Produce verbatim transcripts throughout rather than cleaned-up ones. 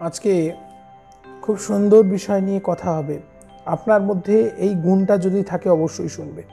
আজকে খুব সুন্দর বিষয় নিয়ে কথা হবে। আপনার মধ্যে এই গুণটা যদি থাকে অবশ্যই শুনবে।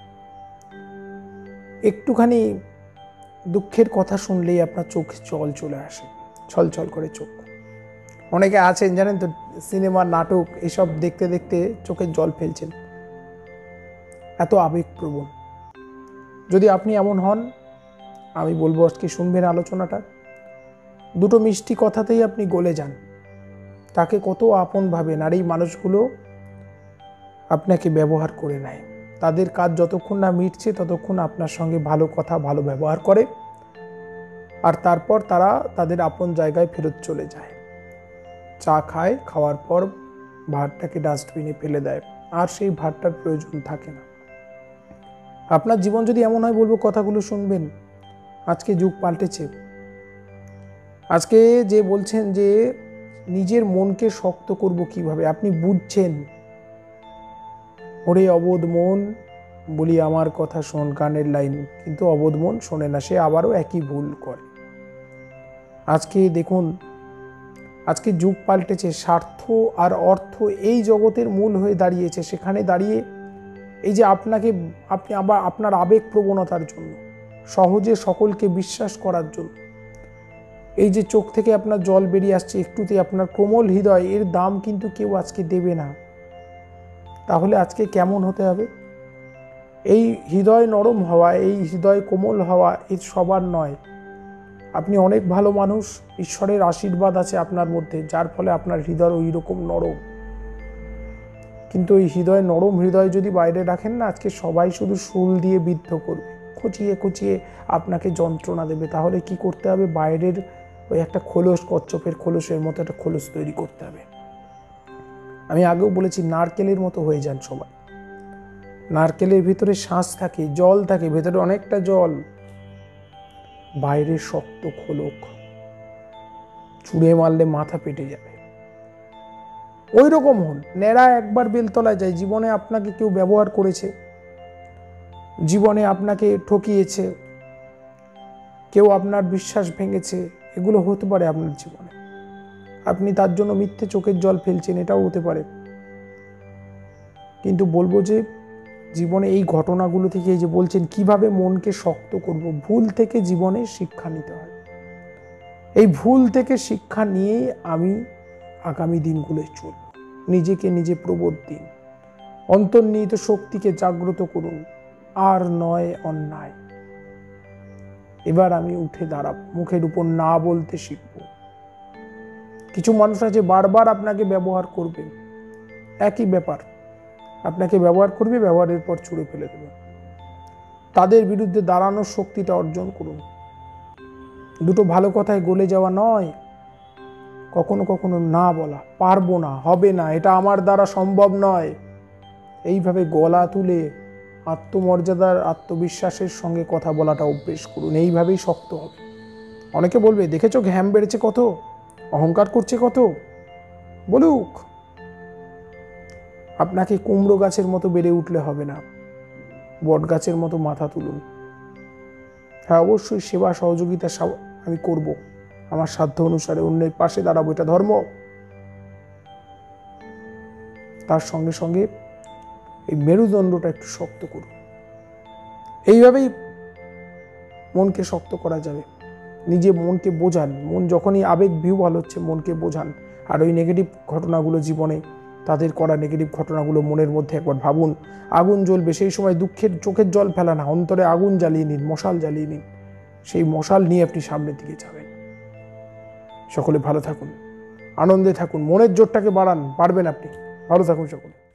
একটুখানি দুঃখের কথা শুনলেই আপনার চোখে জল চলে আসে, ছলছল করে চোখ। অনেকে আছেন জানেন তো, সিনেমা নাটক এসব দেখতে দেখতে চোখের জল ফেলছেন, এত আবেগপ্রবণ। যদি আপনি এমন হন, আমি বলবো আজকে শুনবেন আলোচনাটা। দুটো মিষ্টি কথাতেই আপনি গলে যান, তাকে কত আপন ভাবেন, আর এই মানুষগুলো আপনাকে ব্যবহার করে নেয়। তাদের কাজ যতক্ষণ না মিটছে ততক্ষণ আপনার সঙ্গে ভালো কথা ভালো ব্যবহার করে, আর তারপর তারা তাদের আপন জায়গায় ফেরত চলে যায়। চা খায়, খাওয়ার পর ভাতটাকে ডাস্টবিনে ফেলে দেয়, আর সেই ভাতটার প্রয়োজন থাকে না। আপনার জীবন যদি এমন হয়, বলবো কথাগুলো শুনবেন। আজকে যুগ পাল্টেছে। আজকে যে বলছেন যে নিজের মনকে শক্ত করব কিভাবে, আপনি বুঝছেন, ওরে অবোধ মন বলি আমার কথা শোন, গানের লাইন, কিন্তু অবোধ মন শোনে না, সে আবারও একই ভুল করে। আজকে দেখুন, আজকে যুগ পাল্টেছে। স্বার্থ আর অর্থ এই জগতের মূল হয়ে দাঁড়িয়েছে। সেখানে দাঁড়িয়ে এই যে আপনাকে আপনি আবার আপনার আবেগ প্রবণতার জন্য, সহজে সকলকে বিশ্বাস করার জন্য, এই যে চোখ থেকে আপনার জল বেরিয়ে আসছে একটুতে, আপনার কোমল হৃদয়, এর দাম কিন্তু কেউ আজকে দেবে না। তাহলে আজকে কেমন হতে হবে? এই হৃদয় নরম হওয়া, এই হৃদয় কোমল হওয়া, এর সবার নয়। আপনি অনেক ভালো মানুষ, ঈশ্বরের আশীর্বাদ আছে আপনার মধ্যে, যার ফলে আপনার হৃদয় ওই রকম নরম। কিন্তু ওই হৃদয় নরম হৃদয় যদি বাইরে রাখেন না, আজকে সবাই শুধু শুল দিয়ে বিদ্ধ করবে, খুঁচিয়ে খুঁচিয়ে আপনাকে যন্ত্রণা দেবে। তাহলে কি করতে হবে? বাইরের ওই একটা খোলস, কচ্ছপের খোলসের মতো একটা খোলস তৈরি করতে হবে। আমি আগেও বলেছি, নারকেলের মতো হয়ে যান সবাই। নারকেলের ভিতরে শ্বাস থাকে, জল থাকে, ভেতরে অনেকটা জল, বাইরে শক্ত খোলক, চুড়ে মারলে মাথা পেটে যাবে। ওই রকম হন। নেড়া একবার বেলতলায় যায়। জীবনে আপনাকে কেউ ব্যবহার করেছে, জীবনে আপনাকে ঠকিয়েছে, কেউ আপনার বিশ্বাস ভেঙেছে, এগুলো হতে পারে আপনার জীবনে। আপনি তার জন্য মিথ্যে চোখের জল ফেলছেন, এটাও হতে পারে। কিন্তু বলবো যে জীবনে এই ঘটনাগুলো থেকে, এই যে বলছেন কিভাবে মনকে শক্ত করব, ভুল থেকে জীবনে শিক্ষা নিতে হয়। এই ভুল থেকে শিক্ষা নিয়েই আমি আগামী দিনগুলোয় চলব। নিজেকে নিজে প্রবোধ দিন, অন্তর্নিহিত শক্তিকে জাগ্রত করুন, আর নয় অন্যায়। এবার আমি উঠে দাঁড়াবো, মুখের উপর না বলতে শিখব। কিছু মানুষ আছে বারবার আপনাকে ব্যবহার করবে, একই ব্যাপার, আপনাকে ব্যবহার করবে, ব্যবহারের পর ছুঁড়ে ফেলে দেবে। তাদের বিরুদ্ধে দাঁড়ানোর শক্তিটা অর্জন করুন। দুটো ভালো কথায় গলে যাওয়া নয়, কখনো কখনো না বলা, পারবো না, হবে না, এটা আমার দ্বারা সম্ভব নয়, এইভাবে গলা তুলে আত্মমর্যাদার, আত্মবিশ্বাসের সঙ্গে কথা বলাটা অভ্যেস করুন। এইভাবেই শক্ত হবে। অনেকে বলবে, দেখেছো ঘ্যাম বেড়েছে কত, অহংকার করছে কত, বলুক। আপনাকে কুমড়ো গাছের মতো বেড়ে উঠলে হবে না, বট গাছের মতো মাথা তুলুন। হ্যাঁ, অবশ্যই সেবা সহযোগিতা আমি করব, আমার সাধ্য অনুসারে অন্যের পাশে দাঁড়াবো, এটা ধর্ম। তার সঙ্গে সঙ্গে এই মেরুদণ্ডটা একটু শক্ত করুন। এইভাবেই মনকে শক্ত করা যাবে। নিজে মনকে বোঝান। মন যখনই আবেগ বিহ্বল হচ্ছে, মনকে বোঝান। আর ওই নেগেটিভ ঘটনাগুলো জীবনে, তাদের করা নেগেটিভ ঘটনাগুলো মনের মধ্যে একবার ভাবুন, আগুন জ্বলবে। সেই সময় দুঃখের চোখের জল ফেলা না, অন্তরে আগুন জ্বালিয়ে নিন, মশাল জ্বালিয়ে নিন। সেই মশাল নিয়ে আপনি সামনের দিকে যাবেন। সকলে ভালো থাকুন, আনন্দে থাকুন, মনের জোরটাকে বাড়ান, পারবেন আপনি। ভালো থাকুন সকলে।